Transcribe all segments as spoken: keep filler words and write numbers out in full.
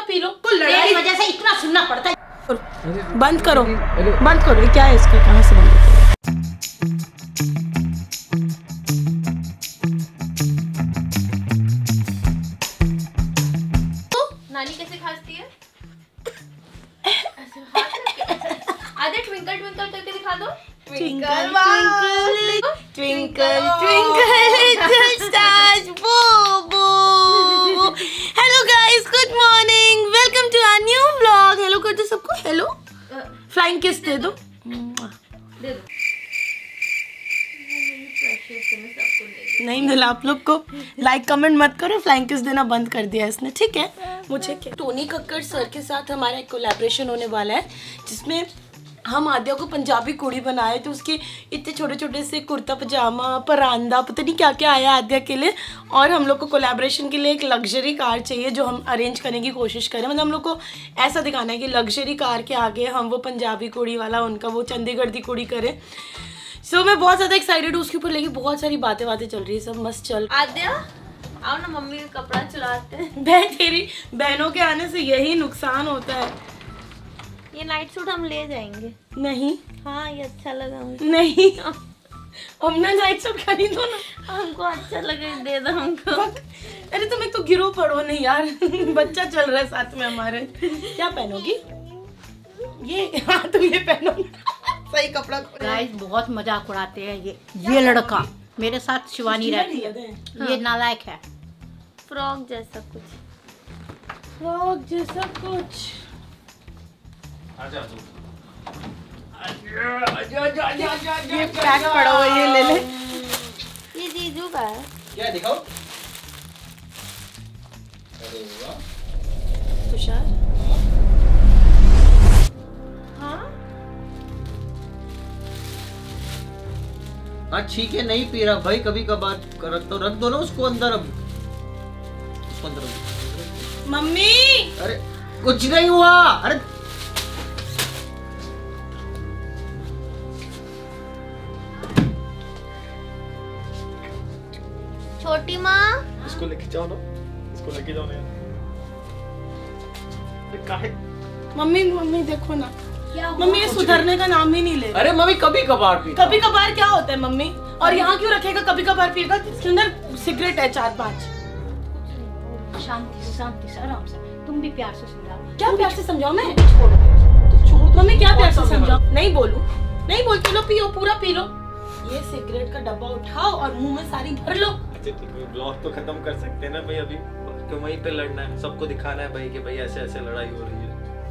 P low. तो लड़ाई वजह से इतना सुनना पड़ता है। बंद करो, बंद करो। ये क्या है इसका, कहाँ से बंद होता है? नानी कैसे खांसती है? आधे ट्विंकल ट्विंकल करके दिखा दो। Twinkle twinkle twinkle twinkle little stars, बो बो। Hello guys, good morning, welcome to our new vlog. Hello कर दो सबको, हेलो। फ्लाइंग किस दे दो, दे दो। नहीं मिला आप लोग को। लाइक कमेंट मत करो, फ्लाइंग किस देना बंद कर दिया इसने, ठीक है। मुझे क्या, टोनी कक्कड़ सर के साथ हमारा एक कोलैबोरेशन होने वाला है जिसमें हम आद्या को पंजाबी कुड़ी बनाए। तो उसके इतने छोटे छोटे से कुर्ता पजामा, परांदा, पता नहीं क्या क्या आया आद्या के लिए। और हम लोग को कोलैबोरेशन के लिए एक लग्जरी कार चाहिए जो हम अरेंज करने की कोशिश करें। मतलब हम लोग को ऐसा दिखाना है कि लग्जरी कार के आगे हम वो पंजाबी कुड़ी वाला, उनका वो चंडीगढ़ की कुड़ी करें। सो so, मैं बहुत ज़्यादा एक्साइटेड हूँ उसके ऊपर, लेकिन बहुत सारी बातें बातें चल रही है, सब मस्त चल। आद्या आओ ना, मम्मी का कपड़ा चुराते हैं। बहन, तेरी बहनों के आने से यही नुकसान होता है। ये नाइट सूट हम ले जाएंगे। नहीं, हाँ ये अच्छा लगा मुझे। नहीं, हमने नाइट सूट खरीदो ना। हमको अच्छा लगे, दे दो हमको। अरे तुम एक तो गिरो पड़ो नहीं यार। बच्चा चल रहा है साथ में हमारे। क्या पहनोगी ये? हाँ तुम ये पहनोगी, सही कपड़ा। गाइस बहुत मजाक उड़ाते हैं ये ये लड़का। मेरे साथ शिवानी रहती है। हाँ। ये नालायक है। फ्रॉक जैसा कुछ, फ्रॉक जैसा कुछ। आजा ये पैक पड़ा हुआ, ये ले ले। ये जीजू का है। क्या दिखाओ? अरे वाह तुषार। हाँ हाँ ठीक है, नहीं पी रहा भाई, कभी कभार रख तो रख दो ना उसको अंदर। अब उसको अंदर रख दो। मम्मी अरे कुछ नहीं हुआ। अरे छोटी माँ, इसको लेके जाओ ना, इसको लेके जाओ ना यार। काहे? मम्मी मम्मी देखो ना, मम्मी ये सुधरने का नाम ही नहीं ले। अरे मम्मी कभी कभार पी। कभी कभार क्या होता है मम्मी? और यहाँ क्यों रखेगा कभी कभार पिएगा? इसके अंदर सिगरेट है चार पांच। शांति से शांति से आराम से, तुम भी प्यार से समझाओ। क्या प्यार से समझाओ? मैं छोड़ दो। मम्मी क्या प्यार से समझाओ? नहीं बोलूं, नहीं बोलती। लो पियो, पूरा पी लो। ये सिगरेट का डब्बा उठाओ और मुंह में सारी भर लो। अच्छा ठीक है, ब्लॉग तो खत्म कर सकते हैं ना भाई। अभी तो वहीं पे लड़ना है, सबको दिखाना है भाई कि भाई ऐसे ऐसे लड़ाई हो रही है।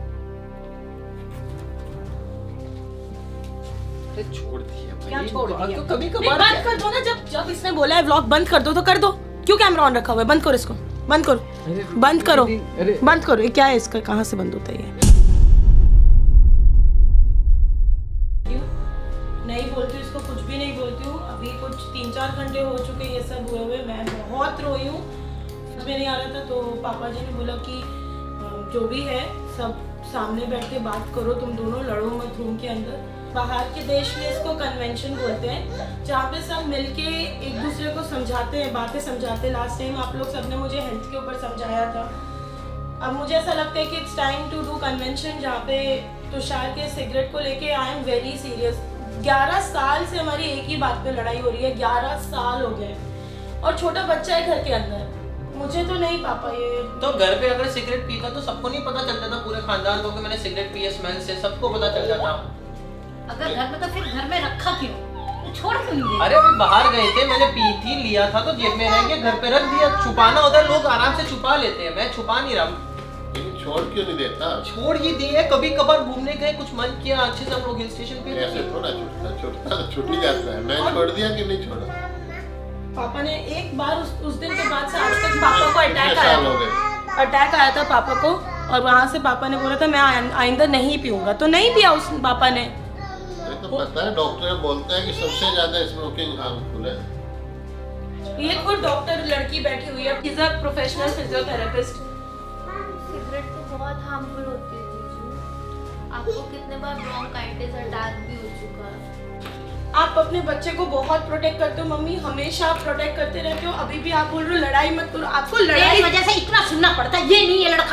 अरे छोड़ दिया भाई। क्या छोड़ दिया? तो कभी नहीं, कभार बंद कर दो ना। जब जब इसने बोला है व्लॉग बंद कर दो तो कर दो। क्यों कैमरा ऑन रखा हुआ है? बंद करो इसको, बंद करो, बंद करो, बंद करो। ये क्या है इसका, कहाँ से बंद होता है ये? नहीं बोलती हूँ इसको, कुछ भी नहीं बोलती हूँ। अभी कुछ तीन चार घंटे हो चुके ये सब हुए हुए। मैं बहुत रोई हूँ, समझ में नहीं आ रहा था। तो पापा जी ने बोला कि जो भी है सब सामने बैठ के बात करो, तुम दोनों लड़ो मत रूम के अंदर। बाहर के देश में इसको कन्वेंशन बोलते हैं, जहाँ पे सब मिलके एक दूसरे को समझाते हैं, बातें समझाते हैं। लास्ट टाइम आप लोग सबने मुझे हेल्थ के ऊपर समझाया था। अब मुझे ऐसा लगता है कि it's time to do convention, जहाँ पे तुषार के सिगरेट को लेके आई एम वेरी सीरियस। ग्यारह साल से हमारी एक ही बात पे लड़ाई हो रही है, ग्यारह साल हो गए, और छोटा बच्चा है घर के अंदर। मुझे तो नहीं पापा ये। तो घर पे अगर सिगरेट पीता तो सबको नहीं पता चलता था? पूरे खानदान को कि मैंने सिगरेट पी है, स्मेल से सबको पता चल जाता। अगर घर में तो फिर घर में रखा क्यों? तो छोड़ क्यों नहीं दे? अरे अभी बाहर गए थे, मैंने पी थी, लिया था तो जेब में रह गया, घर पे रख दिया। छुपाना होता है, लोग आराम से छुपा लेते हैं, मैं छुपा नहीं रहा। छोड़ क्यों नहीं देता? छोड़ ही दिए। कभी कभार घूमने गए, कुछ मन किया, अच्छे से हम लोग हिल स्टेशन पे। ऐसे थोड़ा छूटता छूटता छूट ही जाता है। मैं छोड़ दिया कि नहीं छोड़ा? पापा ने एक बार उस, उस दिन के बाद से आज तक पापा को अटैक आया हो था, अटैक आया था पापा को। और वहाँ से पापा ने बोला था मैं आइंदा नहीं पीऊंगा, तो नहीं पिया उस पापा ने। तो पता है डॉक्टर बोलते हैं कि सबसे ज्यादा स्मोकिंग हार्मफुल है। ये खुद डॉक्टर लड़की बैठी हुई है, is a professional physiotherapist. Cigarette तो बहुत हार्मफुल होती है जीजू। आपको कितने बार ब्रोंकाइटिस अटैक भी हो चुका है। आप अपने बच्चे को बहुत प्रोटेक्ट करते हो मम्मी, हमेशा आप प्रोटेक्ट करते रहते हो। अभी भी आप बोल रहे हो लड़ाई मत करो। आपको लड़ाई वजह से इतना सुनना पड़ता है। ये नहीं, ये लड़का भी एक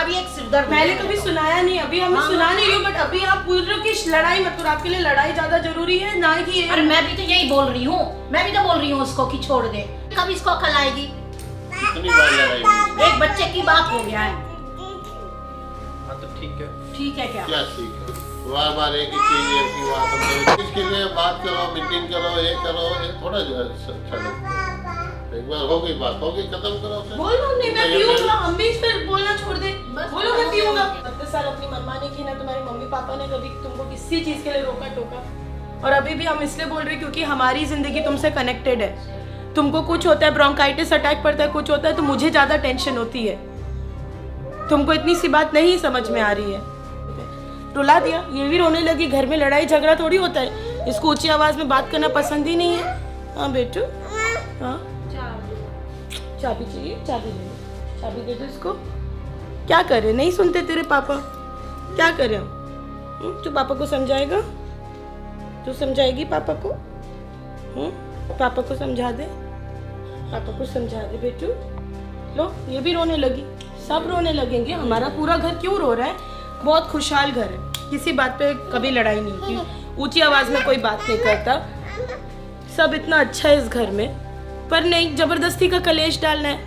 दर्द मैंने कभी सुनाया नहीं, अभी हमें सुना नहीं रही, बट अभी आप बोल रहे हो कि लड़ाई मत करो, आपके लिए लड़ाई ज्यादा जरूरी है ना कि अरे मैं भी तो यही बोल रही हूँ, मैं भी तो बोल रही हूँ उसको कि छोड़ दे, कब इसको अकल आएगी? कितनी बार लड़ाई हुई? एक बच्चे की बात हो गया है। हाँ तो ठीक है। ठीक है क्या? क्या ठीक है? बार बार एक ही चीज एक ही बात हम इसके लिए बात करो, मीटिंग करो, ये करो, ये थोड़ा जो है अच्छा लगता है। एक बार हो गई बात, हो गई, खत्म करो फिर। बोलो नहीं मैं पीऊंगा, हम भी इस पर बोलना छोड़ दे, बोलो मैं पीऊंगा। इतने साल अपनी मनमानी की ना, तुम्हारे मम्मी पापा ने कभी तुमको किसी चीज के लिए रोका टोका? और अभी भी हम इसलिए बोल रहे हैं क्योंकि हमारी जिंदगी तुमसे कनेक्टेड है। तुमको कुछ होता है, ब्रोंकाइटिस अटैक पड़ता है, कुछ होता है तो मुझे ज्यादा टेंशन होती है। तुमको इतनी सी बात नहीं समझ में आ रही है। रुला दिया, ये भी रोने लगी। घर में लड़ाई झगड़ा थोड़ी होता है, इसको ऊंची आवाज में बात करना पसंद ही नहीं है। हाँ बेटू, हाँ चाबी चाहिए, चाबी ले लो, चाबी दे दो इसको। क्या करे, नहीं सुनते तेरे पापा, क्या करे हम? तू पापा को समझाएगा? तू समझाएगी पापा को? हुँ? पापा को समझा दे, पापा को समझा दे बेटू। लो ये भी रोने लगी, सब रोने लगेंगे। हमारा पूरा घर क्यों रो रहा है? बहुत खुशहाल घर है, किसी बात पे कभी लड़ाई नहीं की, ऊंची आवाज में कोई बात नहीं करता, सब इतना अच्छा है इस घर में। पर नहीं, जबरदस्ती का कलेश डालना है।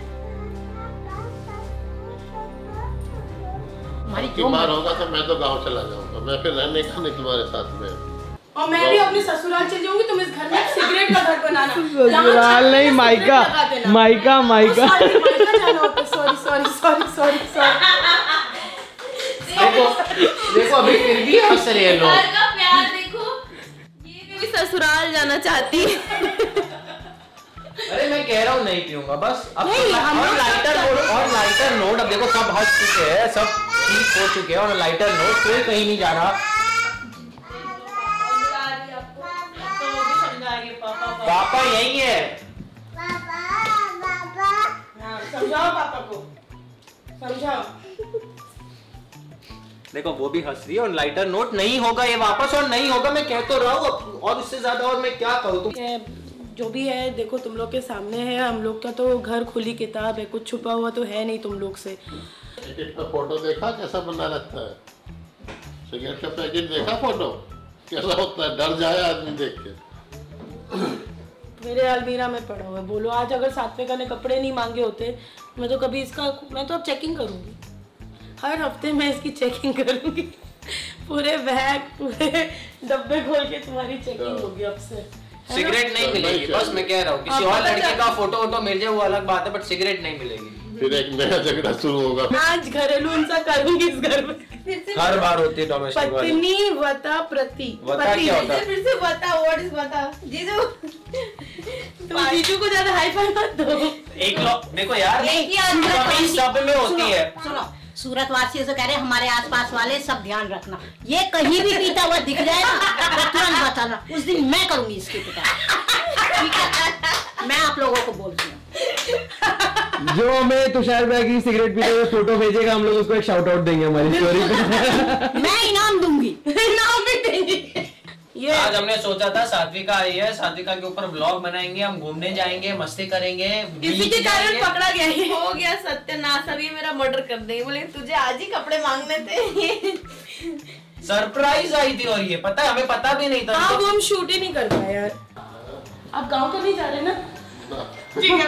की बार होगा तो मैं तो गांव चला जाऊंगा, मैं फिर रहने का नहीं तुम्हारे साथ में। और मैं भी अपने ससुराल चली जाऊंगी, तुम इस घर में सिगरेट का घर बनाना। ससुराल नहीं, मायका, मायका, मायका। Sorry sorry sorry sorry sorry. देखो देखो अभी फिर भी हंस रहे हैं लोग। घर का प्यार देखो, ये भी ससुराल जाना चाहती है। अरे मैं कह रहा हूँ नहीं पीऊंगा बस। अब नहीं, हम और लोग लाइटर सब- नोट और लाइटर नोट अब देखो सब हंस चुके हैं, सब ठीक हो चुके हैं और लाइटर नोट कोई कहीं नहीं जा रहा। तो वो भी समझाएंगे पापा को। पापा यही है। हाँ, समझाओ पापा को, समझाओ। देखो वो भी हंस रही है और लाइटर नोट नहीं होगा ये वापस, और नहीं होगा मैं कह तो रहा हूँ, और इससे ज्यादा और मैं क्या करूँ? तुम जो भी है देखो तुम लोग के सामने है, हम लोग का तो घर खुली किताब है, कुछ छुपा हुआ तो है नहीं तुम लोग से। पैकेट का फोटो देखा कैसा बना रहता है? सिगरेट का पैकेट देखा फोटो कैसा होता है? डर जाए आदमी देख के। मेरे अलमीरा में पड़ा हुआ है। बोलो आज अगर सातवें का ने कपड़े नहीं मांगे होते, मैं तो कभी इसका मैं तो अब चेकिंग करूंगी, हर हफ्ते मैं इसकी चेकिंग करूंगी। पूरे बैग पूरे डब्बे खोल के तुम्हारी चेकिंग होगी अब से। सिगरेट नहीं मिलेगी, बस मैं कह रहा हूँ। किसी और लड़के का फोटो वोटो मिल जाए वो अलग बात है, बट सिगरेट नहीं मिलेगी। फिर एक नया झगड़ा शुरू होगा। आज घरेलू हिंसा करूंगी इस घर में। हर बार होती है डोमेस्टिक वाली। पत्नी वता प्रति। वता क्या होता है? फिर से वता, व्हाट इज वता? जीजू, तुम जीजू को ज्यादा हाई फाई मत दो। एक लोग देखो यार, एक ही आदमी का कमी सब में होती है। सुनो, सूरत वासियों से कह रहे हैं हमारे आसपास वाले सब ध्यान रखना, ये कहीं भी पीता हुआ दिख जाए ना तो तुरंत बताना, उस दिन मैं करूंगी इसकी पिटाई। ठीक है, मैं आप लोगों को बोलती हूँ। जो हमें तुषार भाई की सिगरेट पीते हुए फोटो भेजेगा, हम लोग उसको एक शाउट आउट देंगे हमारी स्टोरी पे। मैं इनाम दूंगी। नाम भी देंगे। ये आज हमने सोचा था सात्विका आई है, सात्विका के ऊपर ब्लॉग बनाएंगे, हम घूमने जाएंगे, मस्ती करेंगे, इसी के कारण पकड़ा गया है। हो गया सत्यानाश, अभी मेरा मर्डर कर देंगे। बोले तुझे आज ही कपड़े मांगने थे। सरप्राइज आई थी और ये पता है हमें पता भी नहीं था। हाँ वो हम शूट ही नहीं कर पाए यार। आप गांव तो नहीं जा रहे ना? ठीक है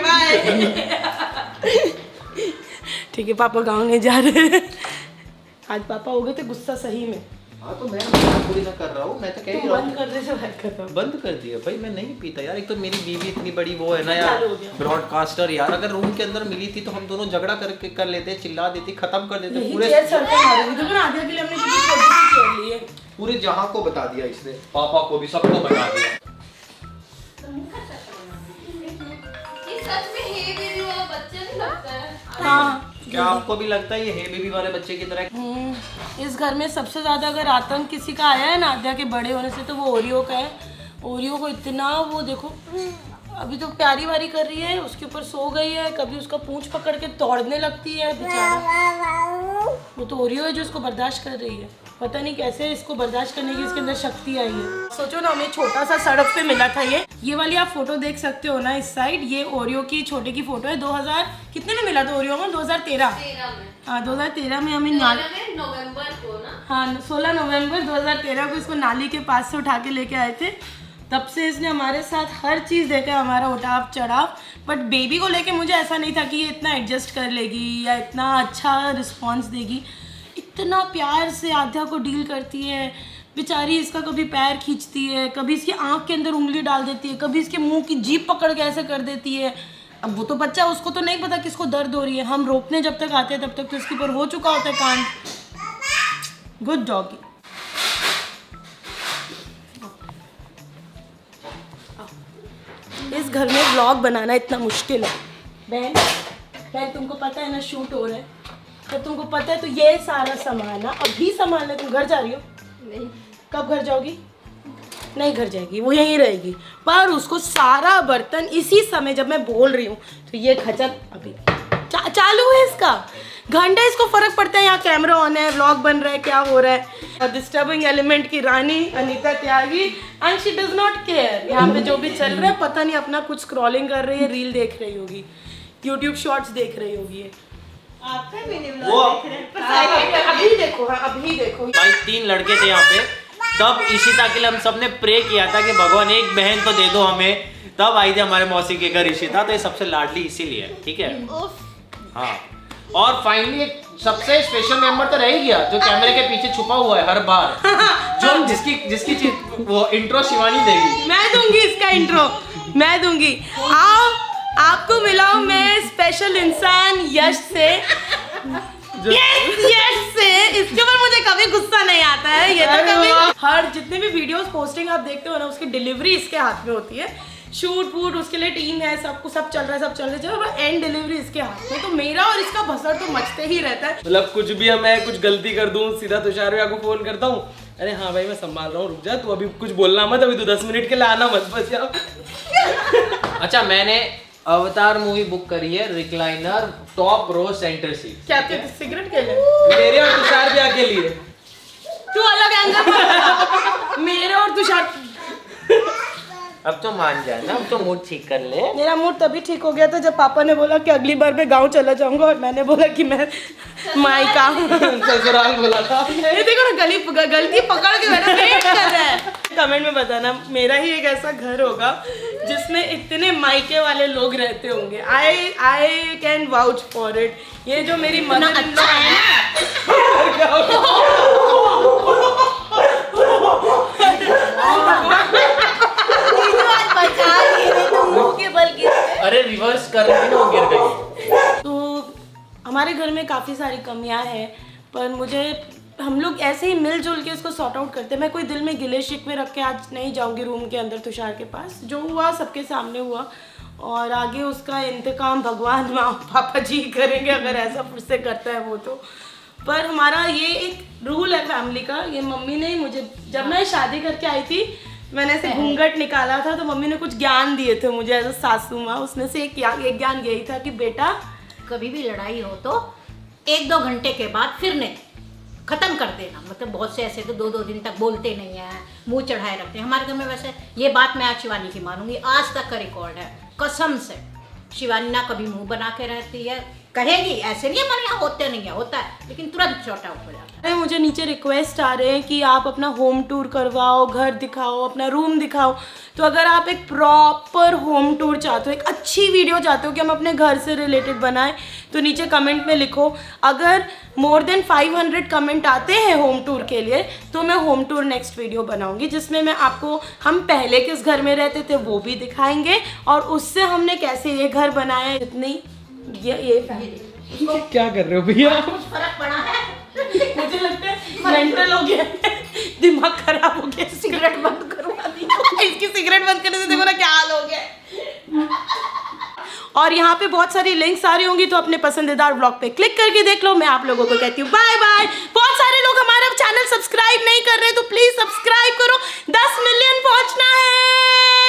बाय। ठीक है पापा गांव नहीं जा रहे। आज पापा हो गए थे गुस्सा सही में। हाँ तो मैं पूरी ना कर रहा हूँ, मैं तो कह ही रहा बंद हूँ। कर दे से बात करता हूँ। बंद कर दिया भाई, मैं नहीं पीता यार। एक तो मेरी बीवी इतनी बड़ी वो है ना यार, चालू हो गया। ब्रॉडकास्टर यार। अगर रूम के अंदर मिली थी तो हम दोनों झगड़ा करके कर लेते, चिल्ला देती, खत्म कर देते यही पूरे चेयर सर पे मारूंगी। देखो ना आधे के लिए हमने कितनी छोटी सी चेयर ली है। पूरे जहां को बता दिया इसने, पापा को भी, सबको बता दिया। ये सच में हे बेबी वाला बच्चा नहीं लगता है? हाँ क्या आपको भी लगता है ये है बेबी वाले बच्चे की तरह? हम्म, इस घर में सबसे ज्यादा अगर आतंक किसी का आया है ना आद्या के बड़े होने से तो वो ओरियो का है। ओरियो को इतना वो देखो अभी तो प्यारी वारी कर रही है, उसके ऊपर सो गई है, कभी उसका पूंछ पकड़ के दौड़ने लगती है बेचारा। वो तो ओरियो है जो इसको बर्दाश्त कर रही है, पता नहीं कैसे इसको बर्दाश्त करने की इसके अंदर शक्ति आई है। सोचो ना, हमें छोटा सा सड़क पे मिला था ये ये वाली आप फोटो देख सकते हो ना इस साइड, ये ओरियो की छोटे की फोटो है। दो हज़ार कितने में मिला था ओरियो में? दो हज़ार तेरह हाँ दो हज़ार तेरह में हमें नवंबर को ना हाँ सोलह नवंबर दो हज़ार तेरह को इसको नाली के पास से उठा के लेके आए थे। तब से इसने हमारे साथ हर चीज़ देखा, हमारा उठाव चढ़ाव। बट बेबी को लेके मुझे ऐसा नहीं था कि ये इतना एडजस्ट कर लेगी या इतना अच्छा रिस्पॉन्स देगी। इतना प्यार से आध्या को डील करती है बेचारी, इसका कभी पैर खींचती है, कभी इसकी आँख के अंदर उंगली डाल देती है, कभी इसके मुंह की जीभ पकड़ के ऐसे कर देती है। अब वो तो बच्चा, उसको तो नहीं पता किसको दर्द हो रही है। हम रोकने जब तक आते हैं तब तक तो इसके ऊपर हो चुका होता है कांड। Good doggy. इस घर में व्लॉग बनाना इतना मुश्किल है। बहन बहन तुमको पता है ना शूट हो रहा है, तो तुमको पता है तो ये सारा सामान ना अभी संभालना। तुम घर जा रही हो? नहीं। कब घर जाओगी? नहीं घर जाएगी, वो यहीं रहेगी। पर उसको सारा बर्तन इसी समय जब मैं बोल रही हूँ तो ये खचर अभी चा, चालू है इसका। घंटा इसको फर्क पड़ता है यहाँ कैमरा ऑन है, व्लॉग बन रहा है, क्या हो रहा है। और डिस्टर्बिंग एलिमेंट की रानी Anita Tyagi, and she does not care. यहाँ पे जो भी चल रहा है पता नहीं, अपना कुछ स्क्रॉलिंग कर रही है, रील देख रही होगी, यूट्यूब शॉर्ट्स देख रही होगी। आपका मिनी व्लॉग देख रहे हैं, अभी देखो। हाँ अभी देखो भाई, तीन लड़के थे यहाँ पे, तब इशिता के लिए हम सबने प्रे किया था कि भगवान एक बहन तो दे दो हमें। तब आई थी हमारे मौसी के घर इशिता, तो ये सबसे लाडली इसीलिए, ठीक है। हाँ, और फाइनली एक सबसे स्पेशल मेंबर तो रह ही गया जो कैमरे के पीछे छुपा हुआ है हर बार, जो जिसकी जिसकी चीज वो इंट्रो शिवानी देगी। मैं दूंगी इसका इंट्रो, मैं दूंगी। आओ आपको मिलाऊं मैं स्पेशल इंसान यश से। यस यस से इसके ऊपर मुझे कभी गुस्सा नहीं आता है। ये तो कभी हर जितने भी वीडियोस पोस्टिंग आप देखते हो ना, उसकी डिलीवरी इसके हाथ में होती है। शूट फूट उसके लिए टीम है, सब कुछ सब चल रहा है, सब चल रहा है, एंड डिलीवरी इसके हाथ में। तो मेरा और इसका भसड़ तो मचते ही रहता है। मतलब कुछ भी मैं कुछ गलती कर दूं सीधा तुषार भैया को फोन करता हूँ, अरे हाँ भाई मैं संभाल रहा हूँ, रुक जा तू, अभी कुछ बोलना मत, अभी तू दस मिनट के लिए आना मत बस यार। अच्छा, मैंने अवतार मूवी बुक करी है, recliner top row centre seat. क्या आपके सिगरेट के लिए? मेरे और तुषार भैया के लिए। तू अलग एंगल पर मेरे और तुषार। अब तो मान जाए ना, अब तो मूड ठीक कर ले। मेरा मूड तभी ठीक हो गया था जब पापा ने बोला कि अगली बार मैं गांव चला जाऊंगा, और मैंने बोला कि मैं मायका ससुराल बोला था। ये देखो ना, गली गलती पकड़ के मेरा वेट कर रहा है। कमेंट में बताना मेरा ही एक ऐसा घर होगा जिसमें इतने मायके वाले लोग रहते होंगे। I I can vouch for it. ये जो मेरी मदर इन लॉ है अरे रिवर्स कर रही ना, गिर गई। तो हमारे घर में काफ़ी सारी कमियां हैं, पर मुझे हम लोग ऐसे ही मिलजुल के इसको सॉर्ट आउट करते हैं। मैं कोई दिल में गिले शिकवे रख के आज नहीं जाऊंगी रूम के अंदर तुषार के पास। जो हुआ सबके सामने हुआ, और आगे उसका इंतकाम भगवान माँ पापा जी करेंगे, अगर ऐसा फिर से करता है वो तो। पर हमारा ये एक रूल है फैमिली का। ये मम्मी ने मुझे, जब मैं शादी करके आई थी, मैंने ऐसे घूंघट निकाला था तो मम्मी ने कुछ ज्ञान दिए थे मुझे एज अ सासू माँ। उसमें से एक एक ज्ञान यही था कि बेटा कभी भी लड़ाई हो तो एक दो घंटे के बाद फिर नहीं खत्म कर देना। मतलब बहुत से ऐसे तो दो दो दिन तक बोलते नहीं है, मुंह चढ़ाए रखते हैं। हमारे घर में वैसे ये बात मैं आज शिवानी की मानूंगी, आज तक का रिकॉर्ड है, कसम से। शिवानी ना कभी मुंह बना के रहती है, कहेगी ऐसे नहीं हमारे यहाँ होते नहीं है, होता है लेकिन तुरंत शॉर्ट आउट हो जाता है। मुझे नीचे रिक्वेस्ट आ रहे हैं कि आप अपना होम टूर करवाओ, घर दिखाओ, अपना रूम दिखाओ। तो अगर आप एक प्रॉपर होम टूर चाहते हो, एक अच्छी वीडियो चाहते हो कि हम अपने घर से रिलेटेड बनाएं, तो नीचे कमेंट में लिखो। अगर more than five hundred comment आते हैं होम टूर के लिए, तो मैं होम टूर नेक्स्ट वीडियो बनाऊंगी, जिसमें मैं आपको हम पहले किस घर में रहते थे वो भी दिखाएंगे, और उससे हमने कैसे ये घर बनाया। इतनी ये ये फैमिली क्या कर रहे हो भैया? फर्क पड़ा है। मुझे लगता है मेंटल हो गया, दिमाग खराब हो गया। सिगरेट बंद करवा दी। इसकी सिगरेट बंद करने से देखो ना क्या हाल हो गया। और यहाँ पे बहुत सारी लिंक्स आ रही होंगी, तो अपने पसंदीदा ब्लॉग पे क्लिक करके देख लो। मैं आप लोगों को कहती हूँ बाय बाय। बहुत सारे लोग हमारा चैनल सब्सक्राइब नहीं कर रहे, तो प्लीज सब्सक्राइब करो, दस मिलियन पहुंचना है।